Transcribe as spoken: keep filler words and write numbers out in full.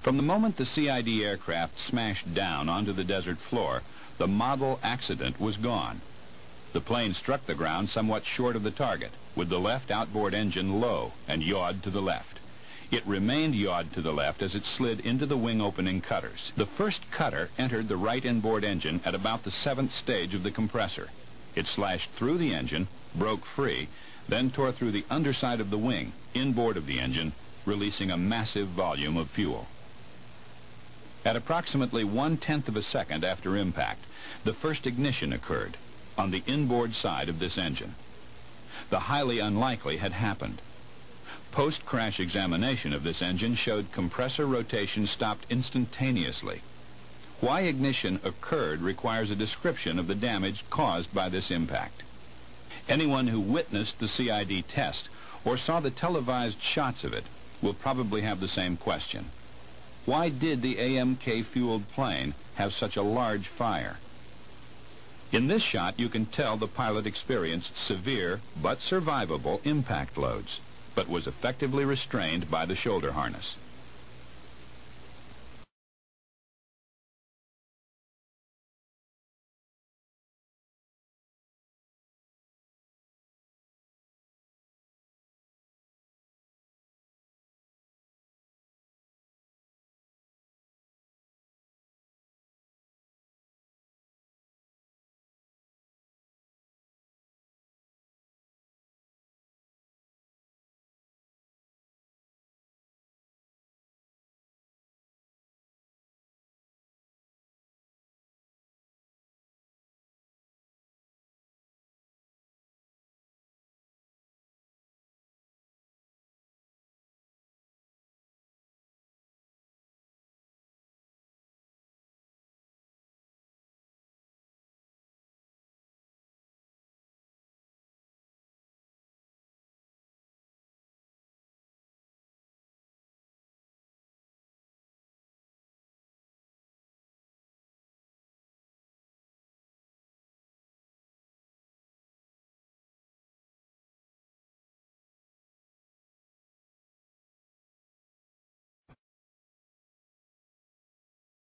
From the moment the C I D aircraft smashed down onto the desert floor, the model accident was gone. The plane struck the ground somewhat short of the target, with the left outboard engine low and yawed to the left. It remained yawed to the left as it slid into the wing opening cutters. The first cutter entered the right inboard engine at about the seventh stage of the compressor. It slashed through the engine, broke free, then tore through the underside of the wing, inboard of the engine, releasing a massive volume of fuel. At approximately one-tenth of a second after impact, the first ignition occurred on the inboard side of this engine. The highly unlikely had happened. Post-crash examination of this engine showed compressor rotation stopped instantaneously. Why ignition occurred requires a description of the damage caused by this impact. Anyone who witnessed the C I D test or saw the televised shots of it will probably have the same question. Why did the A M K-fueled plane have such a large fire? In this shot, you can tell the pilot experienced severe but survivable impact loads, but was effectively restrained by the shoulder harness.